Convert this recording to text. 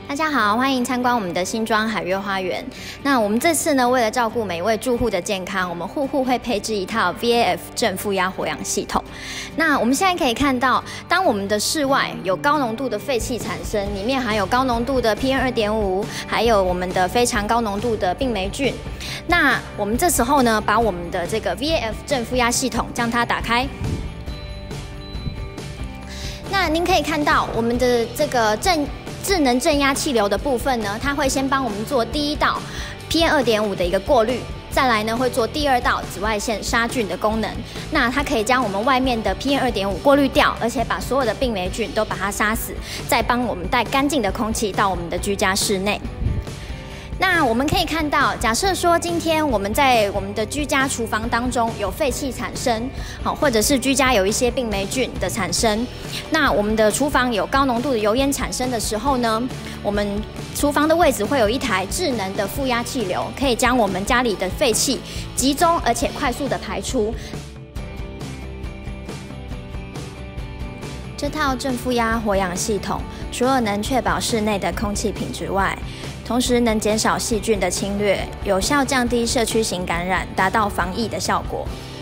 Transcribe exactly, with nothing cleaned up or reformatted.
大家好，欢迎参观我们的新庄海悦花园。那我们这次呢，为了照顾每一位住户的健康，我们户户会配置一套 V A F 正负压活氧系统。那我们现在可以看到，当我们的室外有高浓度的废气产生，里面含有高浓度的 P M 二点五， 还有我们的非常高浓度的病霉菌。那我们这时候呢，把我们的这个 V A F 正负压系统将它打开。那您可以看到我们的这个正智能正压气流的部分呢，它会先帮我们做第一道 P M 二点五 的一个过滤，再来呢会做第二道紫外线杀菌的功能。那它可以将我们外面的 P M 二点五 过滤掉，而且把所有的病霉菌都把它杀死，再帮我们带干净的空气到我们的居家室内。那我们可以看到，假设说今天我们在我们的居家厨房当中有废气产生，好，或者是居家有一些病霉菌的产生，那我们的厨房有高浓度的油烟产生的时候呢，我们厨房的位置会有一台智能的负压气流，可以将我们家里的废气集中而且快速的排出。这套正负压活氧系统除了能确保室内的空气品质外，同时能减少细菌的侵略，有效降低社区型感染，达到防疫的效果。